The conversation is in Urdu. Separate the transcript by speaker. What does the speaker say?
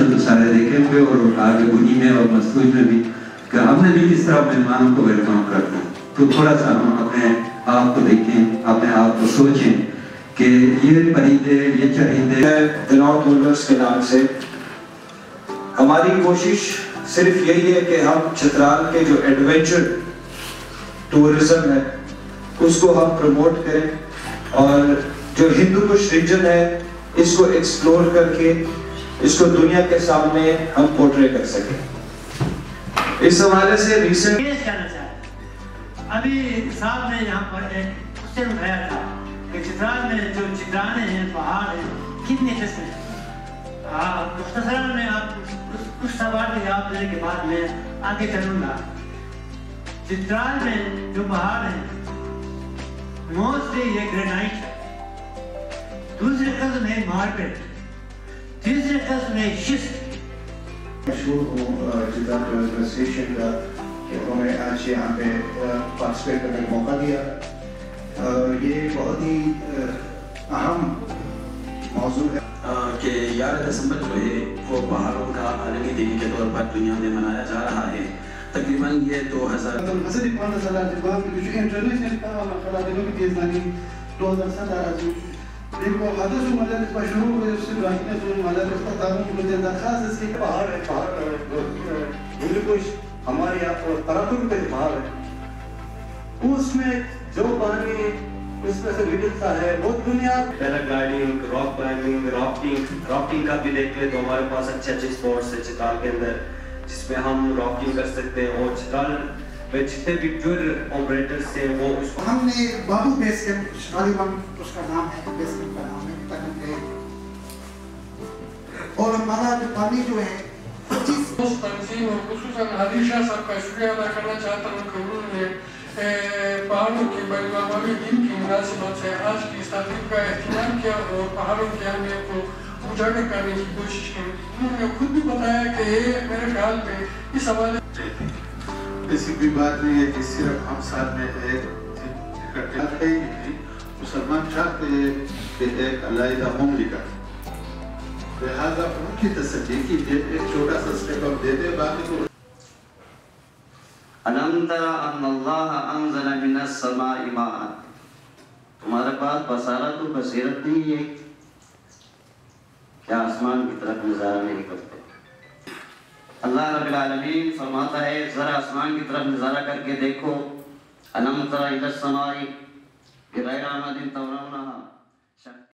Speaker 1: تو سارے دیکھے ہوئے اور آگے بنی میں اور مسعود میں بھی کہ ہم نے بھی کس طرح مہمانوں کو ویلکم کرتے ہیں. تو تھوڑا سا ہم اپنے آپ کو دیکھیں, اپنے آپ کو سوچیں کہ یہ پرندے, یہ چرندے
Speaker 2: بناؤٹرس کے نام سے ہماری کوشش صرف یہی ہے کہ ہم چترال کے جو ایڈونچر ٹورزم ہے اس کو ہم پروموٹ کریں اور جو ہندو کش ریجن ہے اس کو ایکسپلور کر کے اس کو دنیا کے سامنے ہم پورٹرے کر سکیں. اس حوالے سے ریسنٹ
Speaker 3: ابھی صاحب نے یہاں پر ایک کوشچن اٹھایا تھا کہ چترال میں جو چترانے ہیں, پہاڑ ہیں, کتنے قسم ہیں. مختصراً میں آپ کچھ سوال کے جواب دینے کے بعد میں آگے چلوں گا. چترال میں جو پہاڑ ہیں موسٹلی یہ گرینائٹ ہے, دوسری قسم ہے ماربل, تیسری قسم ہے شسٹ.
Speaker 4: مشہور ہوں چترال ایڈمنسٹریشن کا کہ انہوں نے آج یہاں پہ پارٹیسپیٹ کرنے کا موقع دیا. یہ بہت ہی اہم موضوع ہے
Speaker 5: کہ 11 دسمبر جو ہے وہ پہاڑوں کا عالمی دن کے طور پر دنیا میں منایا جا رہا ہے. تقریباً یہ 2000
Speaker 4: دیکھو حدث مدد مشروع ہے اس سے راکنے سے مدد اس کا تعلق مجھے درخواست اس کی پہاڑ ہے ہندو کش ہمارے یہاں پر تراکم کے پہاڑ ہے, اس میں جو پانی اس میں سے نکلتا ہے وہ دنیا
Speaker 6: پیراگلائڈنگ, راک کلائمبنگ, رافٹنگ کا بھی دیکھ لیں تو ہمارے پاس اچھے اسپورٹس ہیں چترال کے اندر جس میں ہم رافٹنگ کر سکتے ہیں. اور چترال میں جتنے بھی ٹور آپریٹرس ہیں وہ
Speaker 4: ہم نے بابو بیس کیمپ غالباً اس کا نام ہے, بیس کیمپ کا نام ہے تک گئے اور ہمارا جو پانی جو ہے
Speaker 7: تنظیم اور خصوصاً حدیث شاہ صاحب کا شکریہ ادا کرنا چاہتا ہوں کہ انہوں نے پہاڑوں کے بین الاقوامی دن کی مناسبت سے آج کی اس تقریب کا اہتمام کیا اور پہاڑوں کی اہمیت کو اجاگر کرنے کی کوشش کی. انہوں نے خود بھی بتایا کہ یہ میرے خیال میں اس حوالے
Speaker 4: ایسی کوئی بات نہیں ہے کہ صرف ہم ساتھ میں ایک اکٹھے ہی مسلمان چاہتے ہیں کہ ایک علیحدہ مملکت, لہذا ان کی تسلی کی ایک چھوٹا سا سٹیپ اپ دیتے باقی کو.
Speaker 8: أَلَمْ تَرَ أَنَّ اللَّهَ أَنزَلَ مِنَ السَّمَاءِ مَاءً. تمہارے پاس بصارت و بصیرت نہیں ہے کیا آسمان کی طرف نظارہ نہیں کرتے. اللہ رب العالمین فرماتا ہے ذرا آسمان کی طرف نظارہ کر کے دیکھو. أَلَمْ تَرَ إِلَى السَّمَاءِ بِغَيْرِ عَمَدٍ تَرَوْنَهَا.